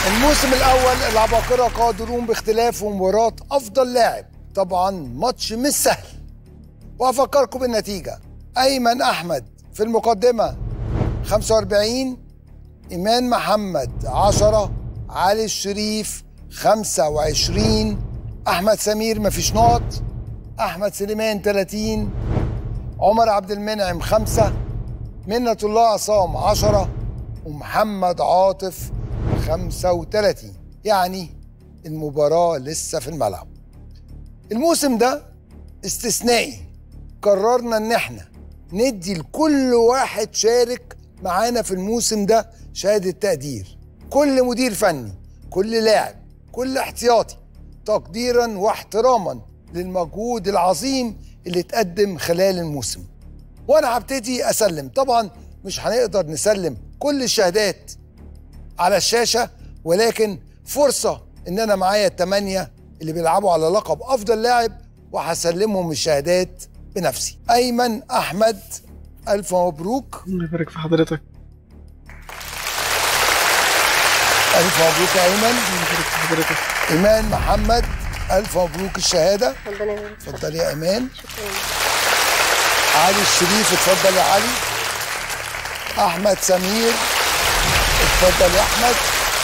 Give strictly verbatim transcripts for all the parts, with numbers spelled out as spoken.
الموسم الأول العباقرة قادرون باختلاف مباراة أفضل لاعب. طبعا ماتش مش سهل، وأفكركم بالنتيجة. أيمن أحمد في المقدمة خمسة وأربعين، إيمان محمد عشرة، علي الشريف خمسة وعشرين، أحمد سمير مفيش نقط، أحمد سليمان ثلاثين، عمر عبد المنعم خمسة، منة الله عصام عشرة، ومحمد عاطف خمسة وثلاثين. يعني المباراة لسه في الملعب. الموسم ده استثنائي، قررنا ان احنا ندي لكل واحد شارك معانا في الموسم ده شهادة تقدير. كل مدير فني، كل لاعب، كل احتياطي، تقديرا واحتراما للمجهود العظيم اللي اتقدم خلال الموسم. وانا هبتدي اسلم. طبعا مش هنقدر نسلم كل الشهادات على الشاشة، ولكن فرصة ان انا معايا الثمانية اللي بيلعبوا على لقب افضل لاعب وهسلمهم الشهادات بنفسي. ايمن احمد الف مبروك. الله يبارك في حضرتك. الف مبروك يا ايمن. الله يبارك في حضرتك. ايمان محمد الف مبروك الشهادة. ربنا يبارك. اتفضل يا ايمان. شكرا. علي الشريف اتفضل يا علي. احمد سمير اتفضل يا احمد.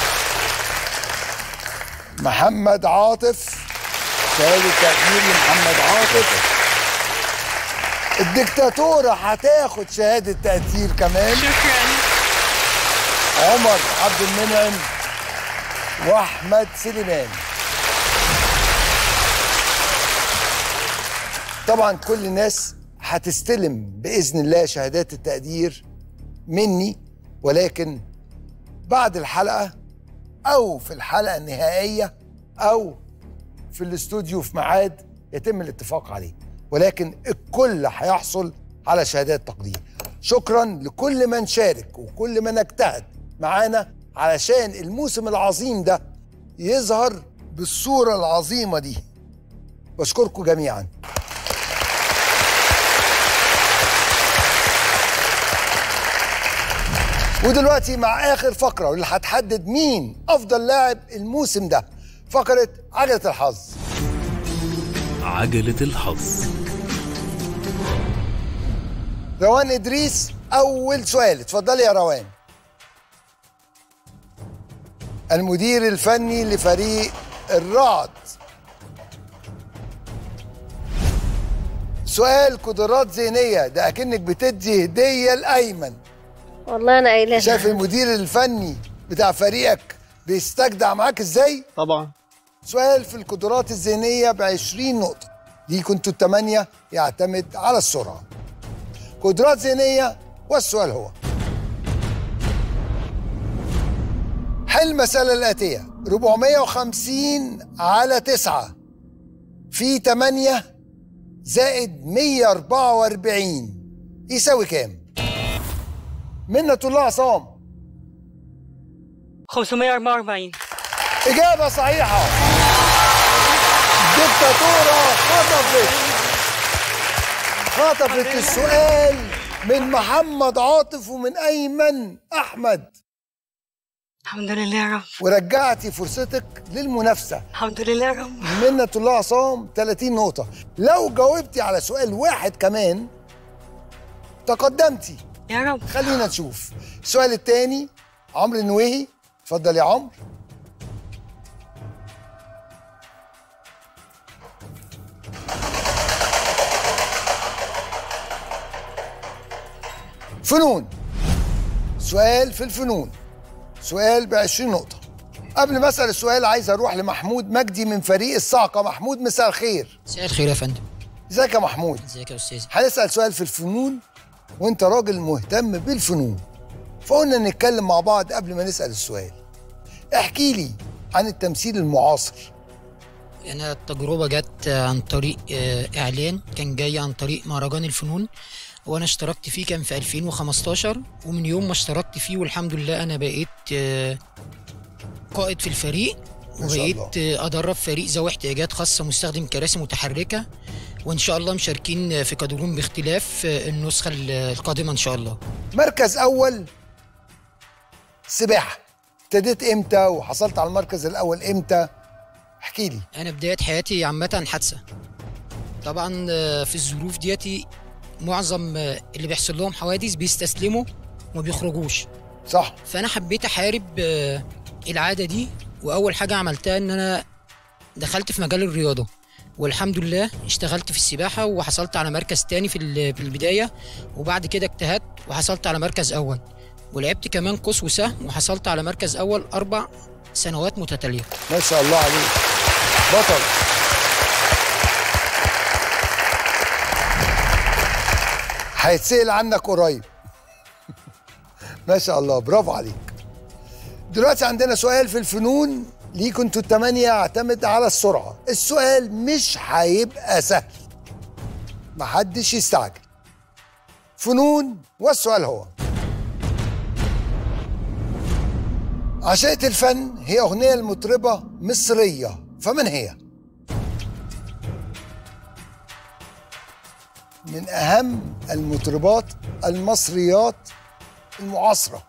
محمد عاطف شهادة تقدير لمحمد عاطف. الدكتاتورة هتاخد شهادة تقدير كمان. شكرا. عمر عبد المنعم واحمد سليمان. طبعا كل الناس هتستلم بإذن الله شهادات التقدير مني، ولكن بعد الحلقة أو في الحلقة النهائية أو في الاستوديو في ميعاد يتم الاتفاق عليه، ولكن الكل هيحصل على شهادات تقدير. شكرا لكل من شارك وكل من اجتهد معانا علشان الموسم العظيم ده يظهر بالصورة العظيمة دي. بشكركم جميعا. ودلوقتي مع آخر فقرة واللي هتحدد مين أفضل لاعب الموسم ده، فقرة عجلة الحظ. عجلة الحظ. روان إدريس أول سؤال، اتفضلي يا روان. المدير الفني لفريق الرعد. سؤال قدرات ذهنية، ده أكنك بتدي هدية لأيمن. والله انا قايلها. شايف المدير الفني بتاع فريقك بيستجدع معاك ازاي؟ طبعا. سؤال في القدرات الذهنية بعشرين نقطة، دي كنتوا الثمانية، يعتمد على السرعة. قدرات ذهنية، والسؤال هو: حل المسألة الآتية: أربعمائة وخمسين على تسعة في ثمانية زائد مائة وأربعة وأربعين يساوي كام؟ منة الله عصام. خمسمائة وأربعة وأربعين. إجابة صحيحة. الدكتاتورة خطفت خطفت السؤال من محمد عاطف ومن أيمن أحمد. الحمد لله يا رب. ورجعتي فرصتك للمنافسة. الحمد لله يا رب. منة الله عصام ثلاثين نقطة. لو جاوبتي على سؤال واحد كمان تقدمتي يا رب. خلينا نشوف. السؤال الثاني عمرو النويهي، اتفضل يا عمرو. فنون. سؤال في الفنون، سؤال بعشرين نقطة. قبل ما أسأل السؤال عايز أروح لمحمود مجدي من فريق الصاعقة. محمود مساء الخير. مساء الخير يا فندم. ازيك يا محمود؟ ازيك يا أستاذ. هنسأل سؤال في الفنون وانت راجل مهتم بالفنون، فقلنا نتكلم مع بعض قبل ما نسأل السؤال. احكي لي عن التمثيل المعاصر. أنا التجربة جت عن طريق إعلان كان جاي عن طريق مهرجان الفنون، وأنا اشتركت فيه كان في ألفين وخمستاشر، ومن يوم ما اشتركت فيه والحمد لله أنا بقيت قائد في الفريق، وبقيت أدرب فريق ذوي احتياجات خاصة مستخدم كراسي متحركة، وإن شاء الله مشاركين في قادرون باختلاف النسخة القادمة إن شاء الله. مركز أول سباحة، ابتديت امتى وحصلت على المركز الاول امتى؟ احكي لي. انا بدايه حياتي عامه حادثه. طبعا آه، في الظروف ديتي معظم آه، اللي بيحصل لهم حوادث بيستسلموا وما بيخرجوش. صح. فانا حبيت احارب آه، العاده دي، واول حاجه عملتها ان انا دخلت في مجال الرياضه، والحمد لله اشتغلت في السباحه وحصلت على مركز تاني في ال- في البدايه، وبعد كده اجتهدت وحصلت على مركز اول، ولعبت كمان قوس وسهم وحصلت على مركز اول اربع سنوات متتاليه. ما شاء الله عليك، بطل. هيتسأل عنك قريب. ما شاء الله، برافو عليك. دلوقتي عندنا سؤال في الفنون ليكوا انتوا التمانية، يعتمد على السرعة. السؤال مش هيبقى سهل، محدش يستعجل. فنون، والسؤال هو: عشاء الفن هي أغنية المطربة مصرية، فمن هي؟ من أهم المطربات المصريات المعاصرة.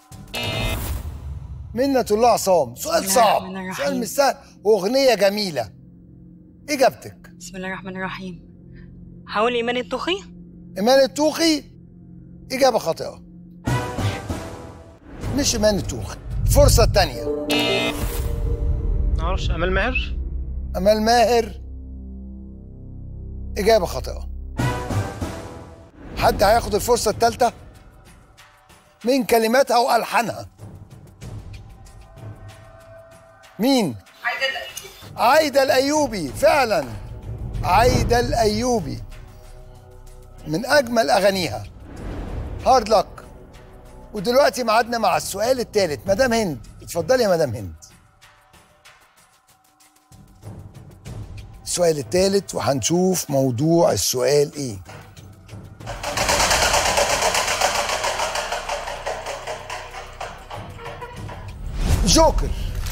منة الله عصام. سؤال بسم الله صعب، الرحمن الرحيم. سؤال مش سهل، وأغنية جميلة. إجابتك؟ بسم الله الرحمن الرحيم. هقول إيمان الطوخي. إيمان الطوخي. إجابة خاطئة، مش إيمان الطوخي. الفرصة الثانية. معرفش. امال ماهر. أمال ماهر. إجابة خاطئة. حد هياخد الفرصة الثالثة؟ من كلماتها وألحانها. مين؟ عايدة الأيوبي. عايدة الأيوبي، فعلا عايدة الأيوبي من أجمل أغانيها. هارد لك. ودلوقتي معادنا مع السؤال الثالث. مدام هند، اتفضلي يا مدام هند. السؤال الثالث، وهنشوف موضوع السؤال ايه. جوكر.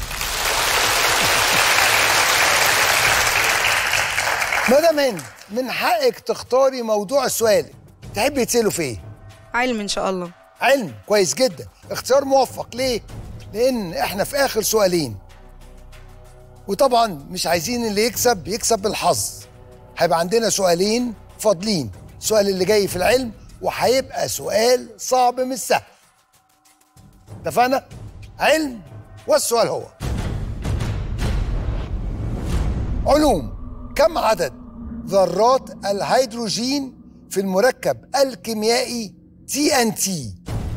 مدام هند، من حقك تختاري موضوع السؤال. تحبي تسأله في ايه؟ علم ان شاء الله. علم، كويس جدا، اختيار موفق. ليه؟ لأن احنا في آخر سؤالين، وطبعا مش عايزين اللي يكسب يكسب بالحظ. هيبقى عندنا سؤالين فاضلين، السؤال اللي جاي في العلم، وهيبقى سؤال صعب مش سهل. اتفقنا؟ علم، والسؤال هو: علوم. كم عدد ذرات الهيدروجين في المركب الكيميائي تي ان تي؟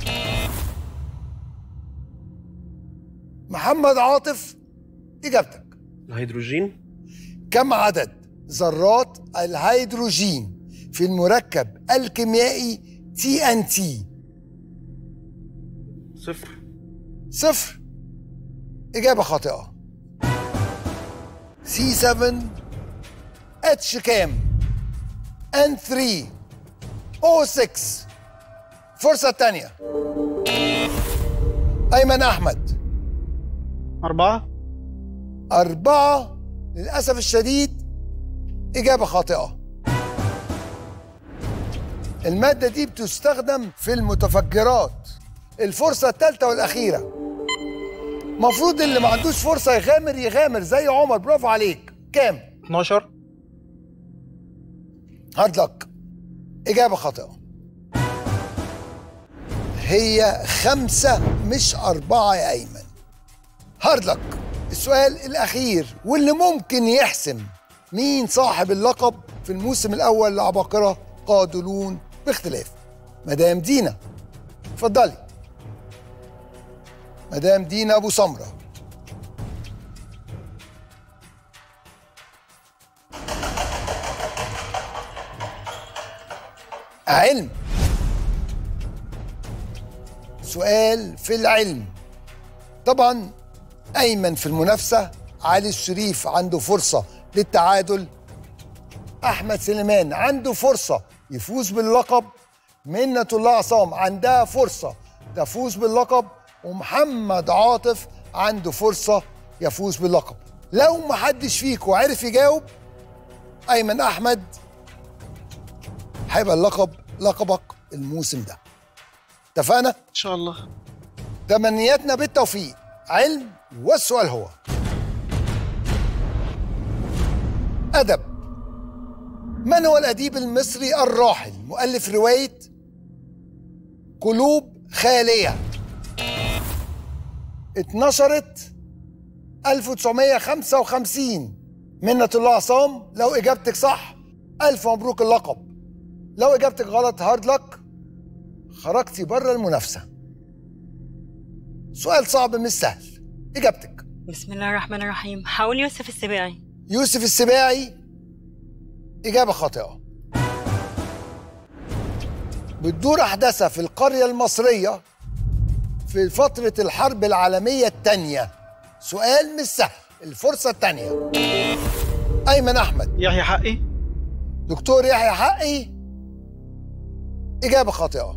محمد عاطف، إجابتك. الهيدروجين. كم عدد ذرات الهيدروجين في المركب الكيميائي تي ان تي؟ صفر. صفر. إجابة خاطئة. سي سبعة، اتش كام، ان ثلاثة، او ستة. فرصة تانية. أيمن أحمد. أربعة. أربعة. للأسف الشديد إجابة خاطئة. المادة دي بتستخدم في المتفجرات. الفرصة الثالثة والأخيرة. مفروض اللي ما عندوش فرصة يغامر يغامر زي عمر. برافو عليك. كام؟ اتناشر. هارد لك. إجابة خاطئة. هي خمسة مش أربعة يا أيمن. هارد لك. السؤال الأخير واللي ممكن يحسم مين صاحب اللقب في الموسم الأول لعباقرة قادلون باختلاف. مدام دينا، اتفضلي. مدام دينا أبو سمرة. علم. سؤال في العلم. طبعا أيمن في المنافسة، علي الشريف عنده فرصة للتعادل، أحمد سليمان عنده فرصة يفوز باللقب، منة الله عصام عندها فرصة تفوز باللقب، ومحمد عاطف عنده فرصة يفوز باللقب. لو محدش فيكم عرف يجاوب، أيمن أحمد هيبقى اللقب لقبك الموسم ده. اتفقنا؟ إن شاء الله. تمنياتنا بالتوفيق. علم، والسؤال هو أدب. من هو الأديب المصري الراحل مؤلف رواية قلوب خالية؟ اتنشرت ألف وتسعمية وخمسة وخمسين. منة الله عصام، لو إجابتك صح ألف مبروك اللقب، لو إجابتك غلط هارد لك، خرجتي بره المنافسة. سؤال صعب مش سهل. إجابتك؟ بسم الله الرحمن الرحيم، حاول يوسف السباعي. يوسف السباعي إجابة خاطئة. بتدور أحداثها في القرية المصرية في فترة الحرب العالمية الثانية. سؤال مش سهل، الفرصة الثانية. أيمن أحمد. يحيى حقي. دكتور يحيى حقي إجابة خاطئة.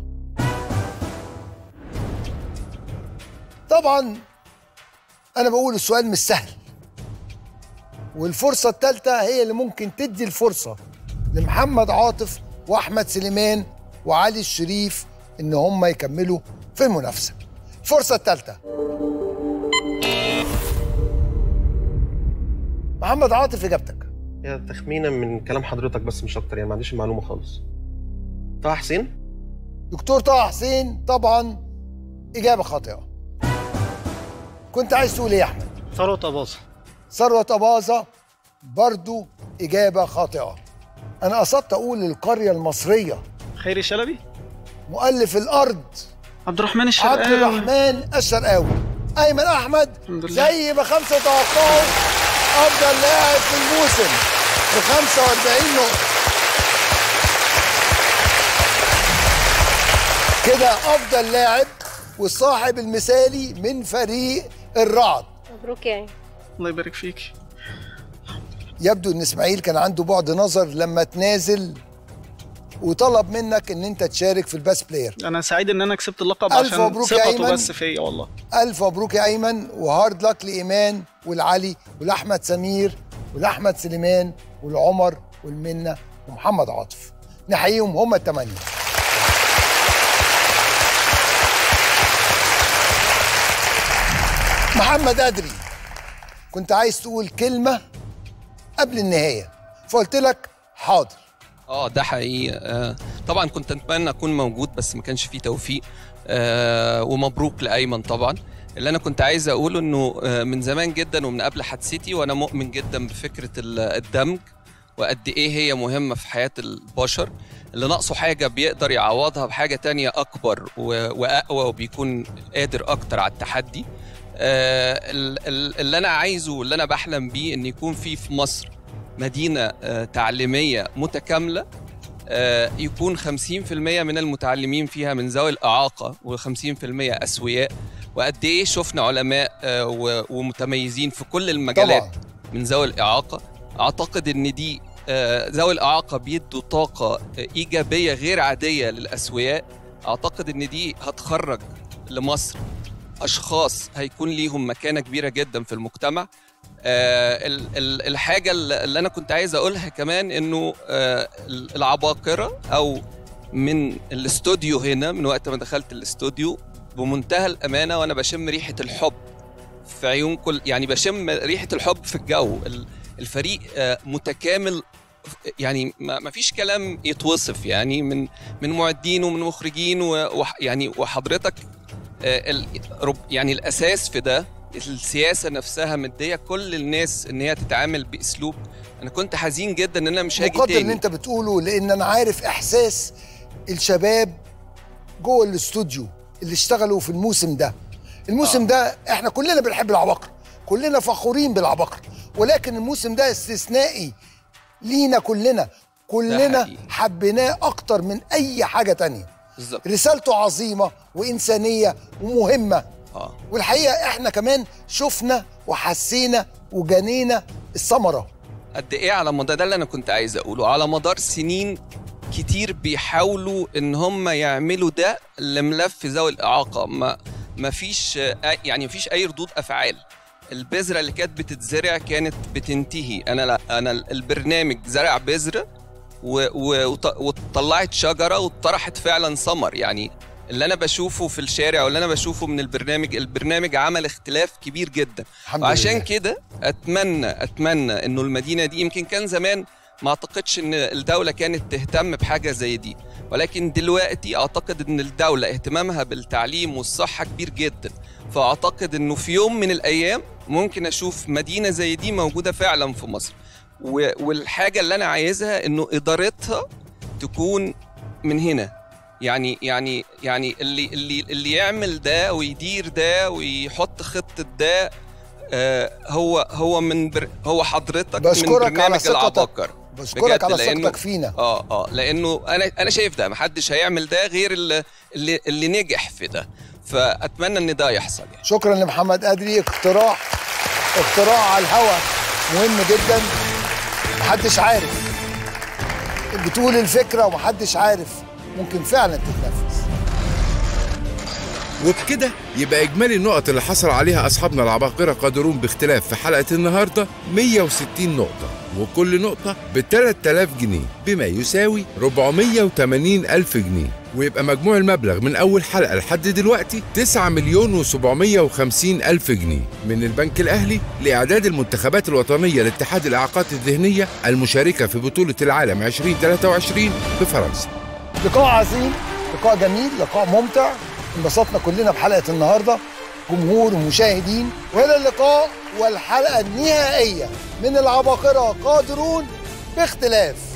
طبعا أنا بقول السؤال مش سهل، والفرصة الثالثة هي اللي ممكن تدي الفرصة لمحمد عاطف وأحمد سليمان وعلي الشريف إن هم يكملوا في المنافسة. الفرصة الثالثة. محمد عاطف إجابتك؟ يا تخمينة من كلام حضرتك بس مش أكتر، يعني ما عنديش المعلومة خالص. طه حسين؟ دكتور طه حسين طبعا إجابة خاطئة. كنت عايز تقول إيه يا أحمد؟ ثروت أباظة. ثروت أباظة برضو إجابة خاطئة. أنا قصدت أقول القرية المصرية. خيري شلبي؟ مؤلف الأرض عبد الرحمن الشرقاوي. عبد الرحمن الشرقاوي. أيمن أحمد زي ما خمسة توقعوا أفضل لاعب في الموسم ب خمسة وأربعين نقطة. كده أفضل لاعب والصاحب المثالي من فريق الرعد. مبروك يا عيني. الله يبارك فيك. يبدو ان اسماعيل كان عنده بعد نظر لما تنازل وطلب منك ان انت تشارك في الباست بلاير. انا سعيد ان انا كسبت اللقب ألف عشان مبروك يا ثقته أيمن. بس فيا والله. الف مبروك يا ايمن، وهارد لك لايمان والعلي ولاحمد سمير ولاحمد سليمان والعمر والمنه ومحمد عاطف. نحييهم هم الثمانيه. محمد أدري، كنت عايز تقول كلمة قبل النهاية فقلت لك حاضر. اه ده حقيقي. آه طبعا كنت اتمنى اكون موجود بس ما كانش فيه توفيق. آه ومبروك لايمن. طبعا اللي انا كنت عايز اقوله انه آه من زمان جدا ومن قبل حادثتي وانا مؤمن جدا بفكرة الدمج وقد ايه هي مهمة في حياة البشر. اللي ناقصه حاجة بيقدر يعوضها بحاجة تانية اكبر واقوى وبيكون قادر اكتر على التحدي. آه اللي انا عايزه واللي انا بحلم بيه ان يكون في في مصر مدينة آه تعليمية متكاملة، آه يكون خمسين في المية من المتعلمين فيها من ذوي الإعاقة وخمسين في المية أسوياء. وقد ايه شفنا علماء آه ومتميزين في كل المجالات طبعا من ذوي الإعاقة. اعتقد ان دي آه ذوي الإعاقة بيدوا طاقة إيجابية غير عادية للأسوياء. اعتقد ان دي هتخرج لمصر أشخاص هيكون ليهم مكانة كبيرة جدا في المجتمع. آه الحاجة اللي أنا كنت عايز أقولها كمان إنه آه العباقرة أو من الاستوديو هنا، من وقت ما دخلت الاستوديو بمنتهى الأمانة وأنا بشم ريحة الحب في عيون كل، يعني بشم ريحة الحب في الجو. الفريق آه متكامل، يعني ما فيش كلام يتوصف، يعني من من معدين ومن مخرجين ويعني وحضرتك يعني الأساس في ده السياسة نفسها مدية كل الناس إن هي تتعامل بأسلوب. أنا كنت حزين جدا إن أنا مش هاجي تاني. مقدر اللي أنت بتقوله، لأن أنا عارف إحساس الشباب جوه الاستوديو اللي اشتغلوا في الموسم ده. الموسم آه. ده إحنا كلنا بنحب العباقرة، كلنا فخورين بالعباقرة، ولكن الموسم ده استثنائي لينا كلنا، كلنا حبيناه أكتر من أي حاجة تانية. بالزبط. رسالته عظيمة وإنسانية ومهمة. آه. والحقيقة إحنا كمان شفنا وحسينا وجنينا الثمرة. قد إيه على مدار، ده اللي أنا كنت عايز أقوله، على مدار سنين كتير بيحاولوا إن هم يعملوا ده لملف ذوي الإعاقة. ما ما فيش يعني ما فيش أي ردود أفعال. البذرة اللي كانت بتتزرع كانت بتنتهي. أنا لا أنا البرنامج زرع بذرة وطلعت شجرة وطرحت فعلا ثمر. يعني اللي انا بشوفه في الشارع واللي انا بشوفه من البرنامج، البرنامج عمل اختلاف كبير جدا. وعشان كده اتمنى اتمنى انه المدينه دي، يمكن كان زمان ما اعتقدش ان الدوله كانت تهتم بحاجه زي دي، ولكن دلوقتي اعتقد ان الدوله اهتمامها بالتعليم والصحه كبير جدا. فاعتقد انه في يوم من الايام ممكن اشوف مدينه زي دي موجوده فعلا في مصر. والحاجه اللي انا عايزها انه ادارتها تكون من هنا، يعني يعني يعني اللي اللي اللي يعمل ده ويدير ده ويحط خطه ده آه هو هو من بر هو حضرتك من برنامج العباقرة. بشكرك على ثقتك فينا. اه اه لانه انا انا شايف ده محدش هيعمل ده غير اللي اللي, اللي نجح في ده، فاتمنى ان ده يحصل يعني. شكرا لمحمد قدري. اقتراح اقتراح على الهوا مهم جدا. محدش عارف، بتقول الفكره ومحدش عارف ممكن فعلا تتنفذ. وبكده يبقى إجمالي النقط اللي حصل عليها أصحابنا العباقرة قادرون باختلاف في حلقة النهاردة مية وستين نقطة، وكل نقطة ب ثلاثة آلاف جنيه بما يساوي أربعمية وثمانين ألف جنيه، ويبقى مجموع المبلغ من أول حلقة لحد دلوقتي تسعة مليون وسبعمية وخمسين ألف جنيه من البنك الأهلي لإعداد المنتخبات الوطنية لاتحاد الإعاقات الذهنية المشاركة في بطولة العالم ألفين وثلاثة وعشرين بفرنسا. لقاء عظيم، لقاء جميل، لقاء ممتع، انبسطنا كلنا بحلقة النهاردة جمهور ومشاهدين. وإلى اللقاء والحلقة النهائية من العباقرة قادرون باختلاف.